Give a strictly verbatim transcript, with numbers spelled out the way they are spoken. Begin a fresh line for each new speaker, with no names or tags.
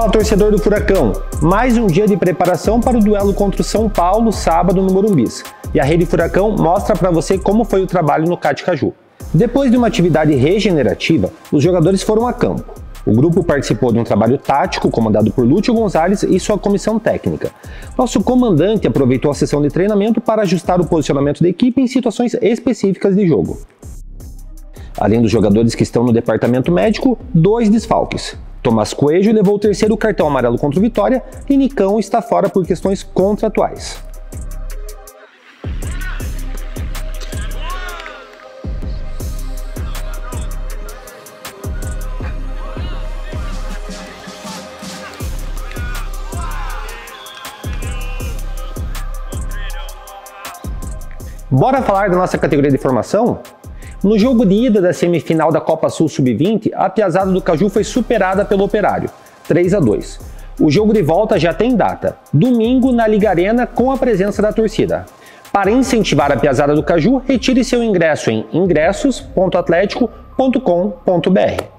Fala, torcedor do Furacão! Mais um dia de preparação para o duelo contra o São Paulo, sábado no Morumbi. E a Rede Furacão mostra para você como foi o trabalho no CAT Caju. Depois de uma atividade regenerativa, os jogadores foram a campo. O grupo participou de um trabalho tático comandado por Lúcio Gonzalez e sua comissão técnica. Nosso comandante aproveitou a sessão de treinamento para ajustar o posicionamento da equipe em situações específicas de jogo. Além dos jogadores que estão no departamento médico, dois desfalques. Tomás Coelho levou o terceiro cartão amarelo contra o Vitória e Nicão está fora por questões contratuais. Bora falar da nossa categoria de formação? No jogo de ida da semifinal da Copa Sul sub vinte, a piazada do Caju foi superada pelo Operário, três a dois. O jogo de volta já tem data, domingo na Liga Arena com a presença da torcida. Para incentivar a piazada do Caju, retire seu ingresso em ingressos ponto atlético ponto com ponto br.